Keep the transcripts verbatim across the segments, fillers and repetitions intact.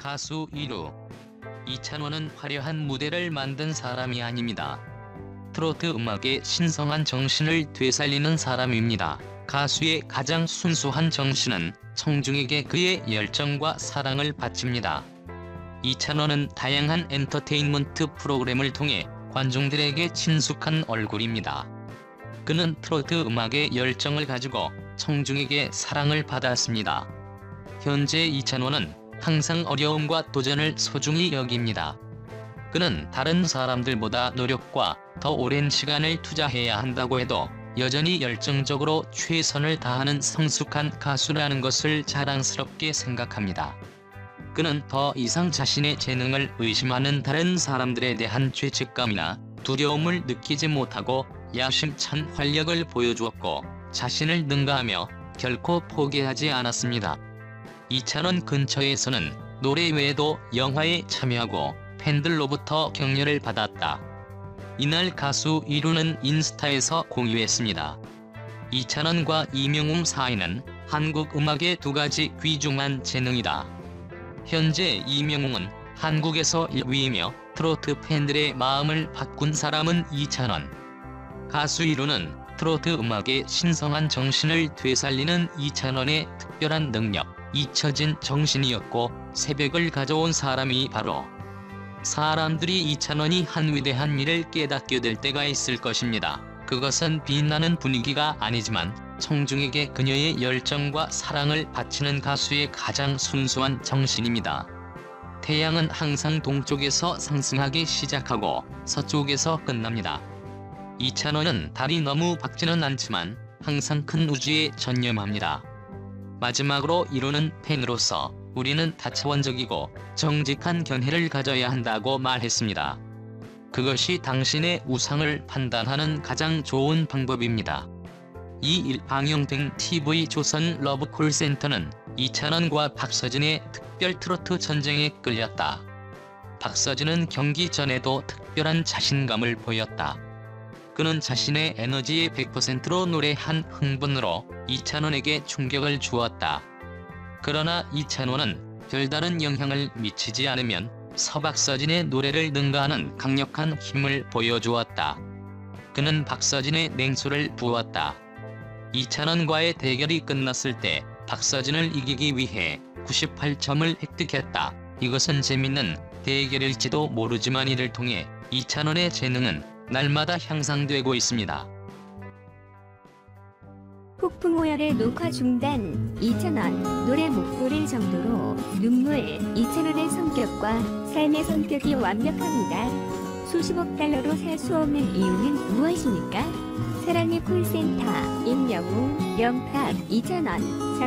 가수 이루. 이찬원은 화려한 무대를 만든 사람이 아닙니다. 트로트 음악의 신성한 정신을 되살리는 사람입니다. 가수의 가장 순수한 정신은 청중에게 그의 열정과 사랑을 바칩니다. 이찬원은 다양한 엔터테인먼트 프로그램을 통해 관중들에게 친숙한 얼굴입니다. 그는 트로트 음악의 열정을 가지고 청중에게 사랑을 받았습니다. 현재 이찬원은 항상 어려움과 도전을 소중히 여깁니다. 그는 다른 사람들보다 노력과 더 오랜 시간을 투자해야 한다고 해도 여전히 열정적으로 최선을 다하는 성숙한 가수라는 것을 자랑스럽게 생각합니다. 그는 더 이상 자신의 재능을 의심하는 다른 사람들에 대한 죄책감이나 두려움을 느끼지 못하고 야심찬 활력을 보여주었고 자신을 능가하며 결코 포기하지 않았습니다. 이찬원 근처에서는 노래 외에도 영화에 참여하고 팬들로부터 격려를 받았다. 이날 가수 이루는 인스타에서 공유했습니다. 이찬원과 이명웅 사이는 한국 음악의 두 가지 귀중한 재능이다. 현재 이명웅은 한국에서 일 위이며 트로트 팬들의 마음을 바꾼 사람은 이찬원. 가수 이루는 트로트 음악의 신성한 정신을 되살리는 이찬원의 특별한 능력, 잊혀진 정신이었고 새벽을 가져온 사람이 바로 사람들이 이찬원이 한 위대한 일을 깨닫게 될 때가 있을 것입니다. 그것은 빛나는 분위기가 아니지만 청중에게 그녀의 열정과 사랑을 바치는 가수의 가장 순수한 정신입니다. 태양은 항상 동쪽에서 상승하기 시작하고 서쪽에서 끝납니다. 이찬원은 달이 너무 밝지는 않지만 항상 큰 우주에 전념합니다. 마지막으로 이루는 팬으로서 우리는 다차원적이고 정직한 견해를 가져야 한다고 말했습니다. 그것이 당신의 우상을 판단하는 가장 좋은 방법입니다. 이 일 방영된 티비 조선 러브콜센터는 이찬원과 박서진의 특별 트로트 전쟁에 끌렸다. 박서진은 경기 전에도 특별한 자신감을 보였다. 그는 자신의 에너지의 백 퍼센트로 노래한 흥분으로 이찬원에게 충격을 주었다. 그러나 이찬원은 별다른 영향을 미치지 않으면 서박서진의 노래를 능가하는 강력한 힘을 보여주었다. 그는 박서진의 냉소를 부었다. 이찬원과의 대결이 끝났을 때 박서진을 이기기 위해 구십팔 점을 획득했다. 이것은 재밌는 대결일지도 모르지만 이를 통해 이찬원의 재능은 날마다 향상되고 있습니다. 폭풍호열의 녹화 중단. 이찬원 노래 못 부를 정도로 눈물. 이찬원의 성격과 삶의 성격이 완벽합니다. 수십억 달러로 살 수 없는 이유는 무엇입니까? 사랑의 콜센터. 임영웅, 영탁, 이찬원,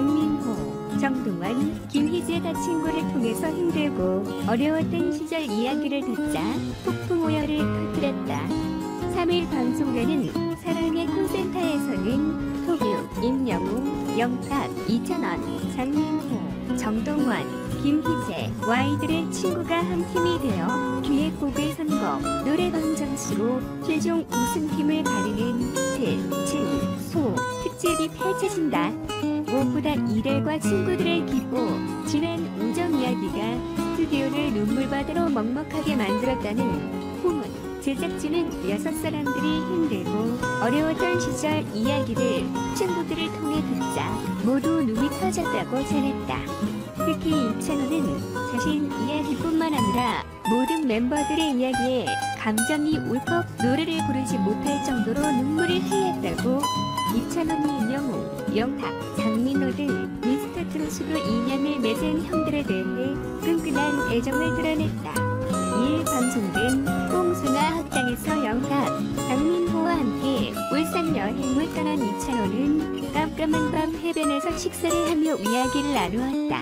장민호, 정동원, 김희재가 친구를 통해서 힘들고 어려웠던 시절 이야기를 듣자 폭풍호열을 터뜨렸다. 삼 일 방송되는 사랑의 콜센터에서는 토규, 임영웅, 영탁, 이찬원, 장민호, 정동원, 김희재, 와이들의 친구가 한 팀이 되어 기획곡을 선곡, 노래방 점수로 최종 우승팀을 가리는 특, 층, 소, 특집이 펼쳐진다. 무엇보다 이들과 친구들의 기포, 지난 우정 이야기가 스튜디오를 눈물바다로 먹먹하게 만들었다는 후문. 제작진은 여섯 사람들이 힘들고 어려웠던 시절 이야기를 친구들을 통해 듣자 모두 눈이 터졌다고 전했다. 특히 이찬원은 자신 이야기뿐만 아니라 모든 멤버들의 이야기에 감정이 울컥 노래를 부르지 못할 정도로 눈물을 흘렸다고. 이찬원이 임영웅, 영탁, 장민호 등 미스터 트롯으로 인연을 맺은 형들에 대해 끈끈한 애정을 드러냈다. 이 일 방송된 꽁순아 학당에서 영탁, 장민호와 함께 울산 여행을 떠난 이찬원은 깜깜한 밤 해변에서 식사를 하며 이야기를 나누었다.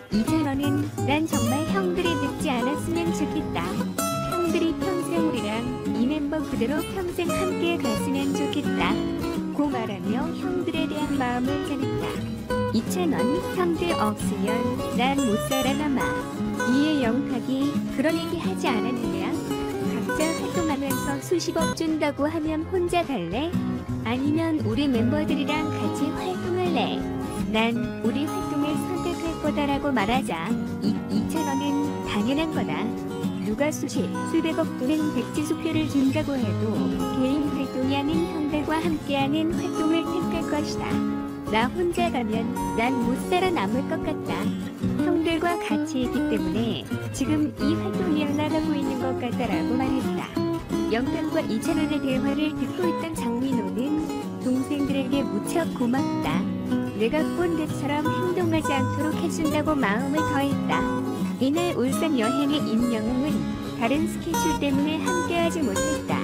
이찬원은 난 정말 형들이 늙지 않았으면 좋겠다. 형들이 평생 우리랑 이 멤버 그대로 평생 함께 갔으면 좋겠다. 고 말하며 형들에 대한 마음을 전했다. 이찬원, 형들 없으면 난 못 살아남아. 이에 영탁이 그런 얘기 하지 않았느냐? 각자 활동하면서 수십억 준다고 하면 혼자 갈래? 아니면 우리 멤버들이랑 같이 활동할래? 난 우리 활동을 선택할 거다라고 말하자 이, 이 이천 원은 당연한 거다. 누가 수십, 수백억 또는 백지수표를 준다고 해도 개인 활동이 아닌 형들과 함께하는 활동을 택할 것이다. 나 혼자 가면 난 못 살아남을 것 같다. 형들과 같이 있기 때문에 지금 이 활동이 이어나가고 있는 것 같다라고 말했다. 영탁과 이천 원의 대화를 듣고 있던 장민호는 동생들에게 무척 고맙다. 내가 꼰대처럼 행동하지 않도록 해준다고 마음을 더했다. 이날 울산 여행의 임영웅은 다른 스케줄 때문에 함께하지 못했다.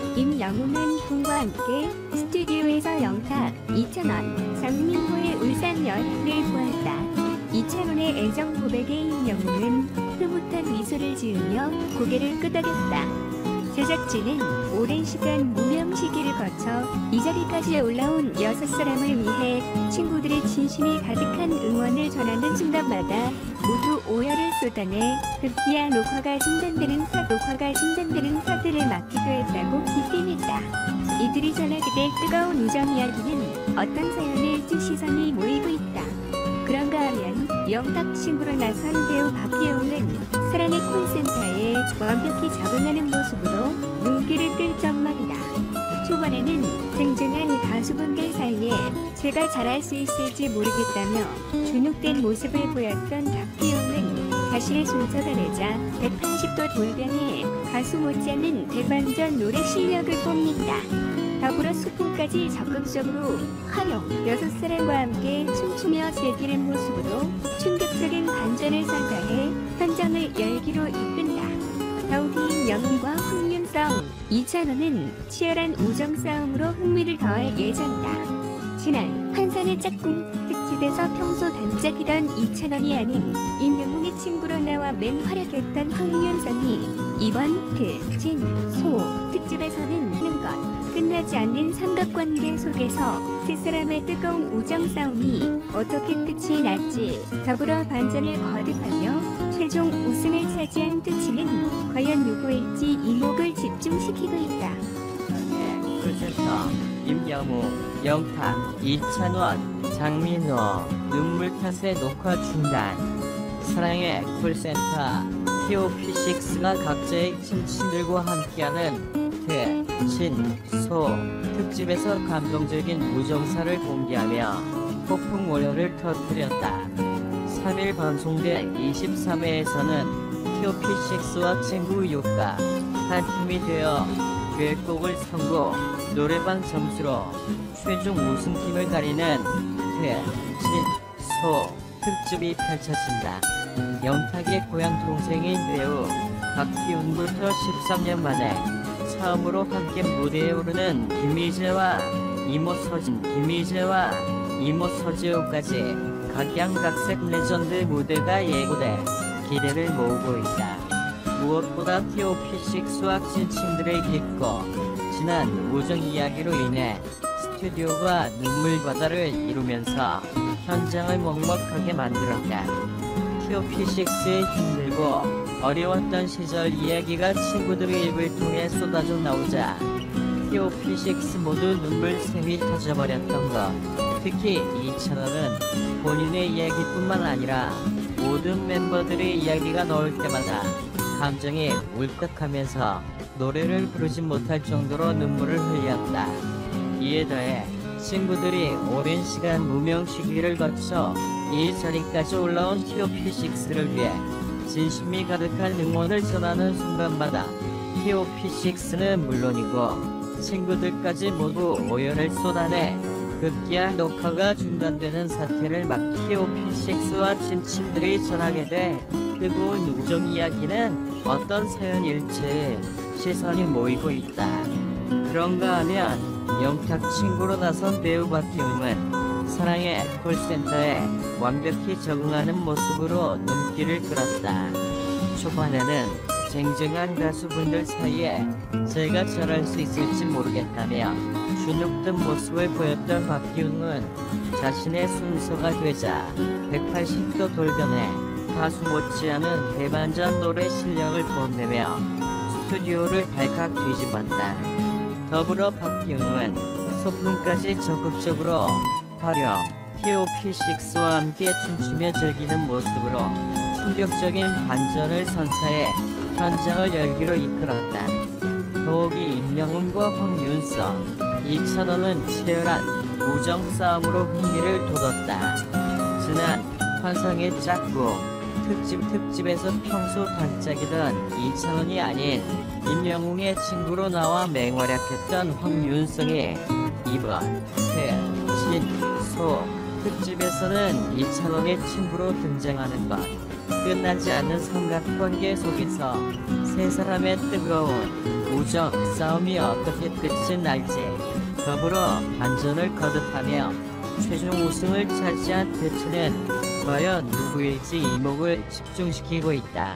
임영웅은 군과 함께 스튜디오에서 영탁, 이천 원, 장민호의 울산 여행을 보았다. 이천 원의 애정 고백에 임영웅은 흐뭇한 미소를 지으며 고개를 끄덕였다. 제작진은 오랜 시간 무명 시기를 거쳐 이 자리까지 올라온 여섯 사람을 위해 친구들의 진심이 가득한 응원을 전하는 순간마다 모두 오열을 쏟아내 급기야 녹화가 중단되는 사, 녹화가 중단되는 사태를 막기도 했다고 비판했다. 이들이 전하게 될 뜨거운 우정 이야기는 어떤 사연일지 시선이 모이고 있다. 그런가 하면 영탁 친구로 나선 배우 박기용은 사랑의 콜센터에 완벽히 적응하는 모습으로 눈길을 끌 전망이다. 초반에는 쟁쟁한 가수분들 사이에 제가 잘할 수 있을지 모르겠다며 주눅된 모습을 보였던 박기용은 자신의 순서가 되자 백팔십 도 돌변해 가수 못지않은 대반전 노래 실력을 뽐낸다. 더불어 소품까지 적극적으로 활용, 여섯 사람과 함께 춤추며 즐기는 모습으로 충격적인 반전을 선사해 현장을 열기로 이끈다. 더욱이 임영웅과 흥윤 싸움, 이천 원은 치열한 우정 싸움으로 흥미를 더할 예정이다. 지난 환산의 짝꿍 특집에서 평소 단짝이던 이천 원이 아닌 임영웅의 친구로 나와 맹 활약했던 황윤선이 이번 그, 진, 소 특집에서는 하는 것 끝나지 않는 삼각관계 속에서 세 사람의 뜨거운 우정 싸움이 어떻게 끝이 날지 더불어 반전을 거듭하며 최종 우승을 차지한 뜨치는 과연 누구일지 이목을 집중시키고 있다. 네, 콜센터 임영웅, 영탁, 이천 원, 장민호, 눈물 탓에 녹화 중단. 사랑의 콜센터 티오피식스가 각자의 친친들과 함께하는 그, 진, 소 특집에서 감동적인 우정사를 공개하며 폭풍 월요를 터뜨렸다. 삼 일 방송된 이십삼 회에서는 티오피식스와 친구 요가 한 팀이 되어 듀엣곡을 선고 노래방 점수로 최종 우승팀을 가리는 그, 진, 소 특집이 펼쳐진다. 영탁의 고향 동생인 배우 박기훈부터 십삼 년 만에 처음으로 함께 무대에 오르는 김희재와 이모 서진, 김희재와 이모 서지호까지 각양각색 레전드 무대가 예고돼 기대를 모으고 있다. 무엇보다 티오피식스와 친친들의 깊고 진한 우정 이야기로 인해 스튜디오가 눈물 바다를 이루면서 현장을 먹먹하게 만들었다. 티오피식스의 힘들고 어려웠던 시절 이야기가 친구들의 입을 통해 쏟아져 나오자 티오피식스 모두 눈물샘이 터져버렸던 것. 특히 이천 원은 본인의 이야기뿐만 아니라 모든 멤버들의 이야기가 나올 때마다 감정이 울컥하면서 노래를 부르지 못할 정도로 눈물을 흘렸다. 이에 더해 친구들이 오랜 시간 무명 시기를 거쳐 이 자리까지 올라온 티오피식스를 위해 진심이 가득한 응원을 전하는 순간마다 티오피식스는 물론이고 친구들까지 모두 오열을 쏟아내 급기야 녹화가 중단되는 사태를 막 티오피식스와 친친들이 전하게 돼 뜨거운 우정 이야기는 어떤 사연일지 시선이 모이고 있다. 그런가 하면 영탁 친구로 나선 배우 박기웅은 사랑의 콜센터에 완벽히 적응하는 모습으로 눈길을 끌었다. 초반에는 쟁쟁한 가수분들 사이에 제가 잘할 수 있을지 모르겠다며 주눅든 모습을 보였던 박기웅은 자신의 순서가 되자 백팔십 도 돌변해 가수 못지않은 대반전 노래 실력을 뽐내며 스튜디오를 발칵 뒤집었다. 더불어 박기웅은 소품까지 적극적으로 활용, 티오피식스와 함께 춤추며 즐기는 모습으로 충격적인 반전을 선사해 현장을 열기로 이끌었다. 더욱이 임영웅과 황윤서, 이찬원은 치열한 우정 싸움으로 흥미를 돋웠다. 지난 환상의 짝꿍 특집 특집에서 평소 단짝이던 이찬원이 아닌 임영웅의 친구로 나와 맹활약했던 황윤성이 이번 그, 신, 소 특집에서는 이찬원의 친구로 등장하는 것. 끝나지 않는 삼각관계 속에서 세 사람의 뜨거운 우정 싸움이 어떻게 끝이 날지 더불어 반전을 거듭하며 최종 우승을 차지한 대체는 과연 누구일지 이목을 집중시키고 있다.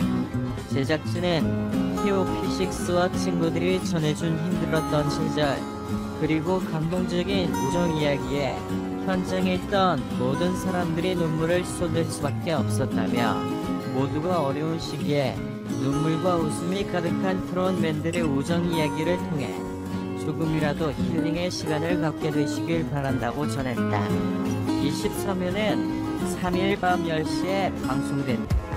제작진은 티오피식스와 친구들이 전해준 힘들었던 시절 그리고 감동적인 우정 이야기에 현장에 있던 모든 사람들이 눈물을 쏟을 수밖에 없었다며 모두가 어려운 시기에 눈물과 웃음이 가득한 트롯맨들의 우정 이야기를 통해 조금이라도 힐링의 시간을 갖게 되시길 바란다고 전했다. 이십삼 회는 삼 일 밤 열 시에 방송된다.